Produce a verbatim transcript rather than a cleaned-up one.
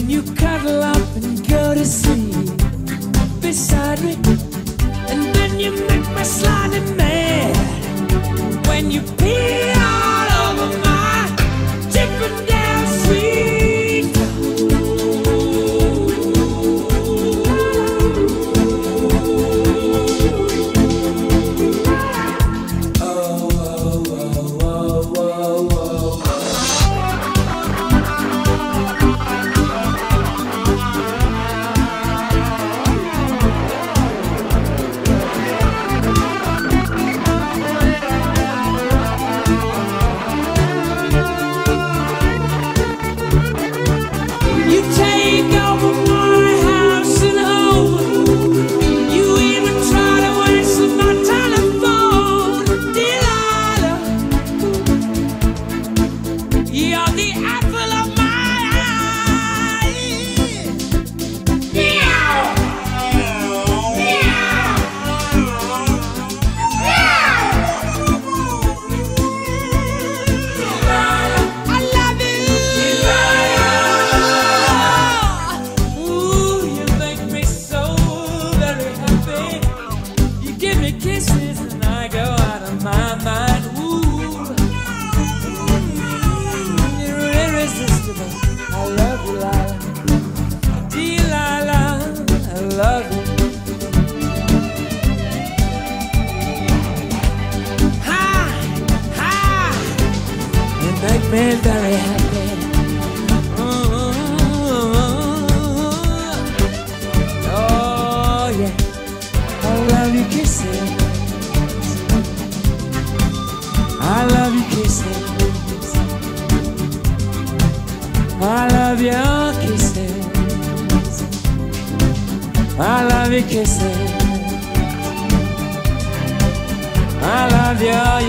when you cuddle up and go to sleep beside me, and then you make me slightly mad when you pee all over my chipping down street. Oh, oh, oh, oh, oh, oh. You take over my house and home. You even try to waste my telephone. Delilah, you're the apple of my eye. Meow, meow, meow. Delilah, I love you. Delilah, ooh, you make me so very happy. You give me kisses and I go out of my mind. Ooh, you're irresistible. I love you, Lila. Delilah, I love you. Ha, ha, you make me very happy. Ooh, oh yeah, I love you kisses. I love you kisses. I love your kisses. I love your kisses. I love your